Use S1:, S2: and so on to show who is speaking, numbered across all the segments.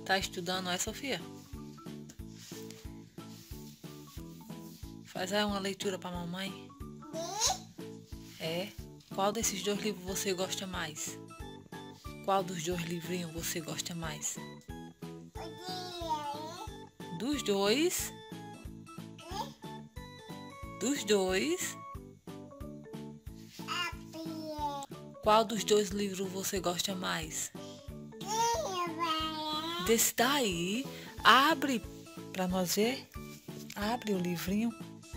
S1: Tá estudando, é, Sofia? Faz aí uma leitura pra mamãe. É? Qual desses dois livros você gosta mais? Qual dos dois livrinhos você gosta mais? Dos dois? Dos dois? Qual dos dois livros você gosta mais? Desse daí. Abre pra nós ver. Abre o livrinho.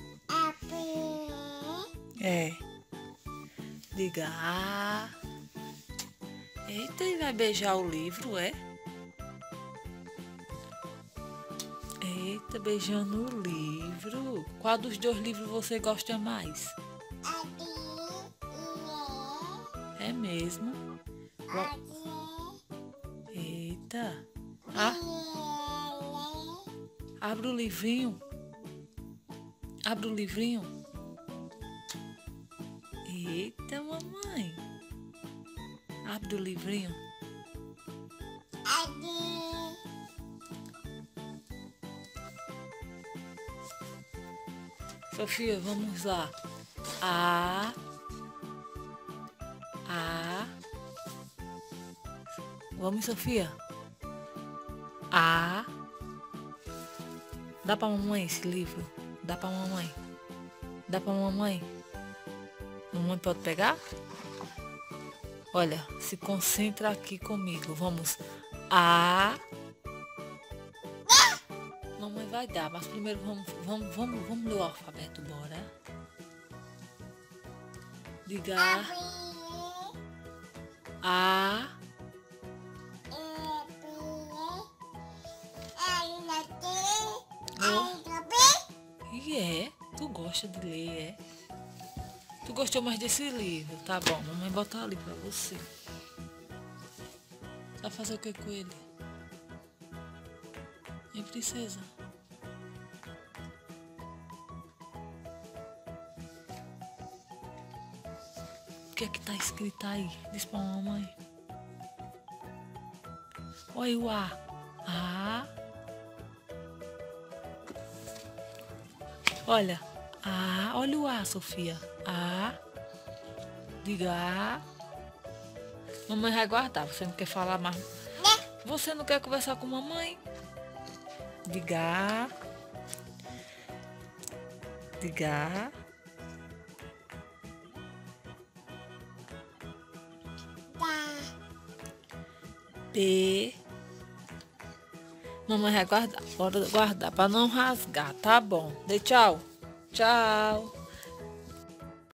S1: É. Diga A. Eita, e vai beijar o livro, é? Eita, beijando o livro. Qual dos dois livros você gosta mais? É mesmo? Eita. Ah, abre o livrinho. Abre o livrinho. Eita, mamãe. Abre o livrinho. Sofia, vamos lá. A. Vamos, Sofia. A. Dá pra mamãe esse livro? Dá pra mamãe? Dá pra mamãe? Mamãe pode pegar? Olha, se concentra aqui comigo. Vamos. A. Mamãe vai dar, mas primeiro vamos ler o alfabeto, bora. Diga A. E é? Tu gosta de ler, é? Tu gostou mais desse livro? Tá bom, mamãe botar ali pra você. Vai fazer o que com ele? Hein, princesa? O que é que tá escrito aí? Diz pra mamãe. Olha o A. A. Olha. A. Olha o A, Sofia. A. Diga A. Mamãe vai guardar. Você não quer falar mais? Você não quer conversar com mamãe? Diga A. Diga A. B. Mamãe vai guardar. Bora guardar para não rasgar, tá bom? Dê tchau. Tchau.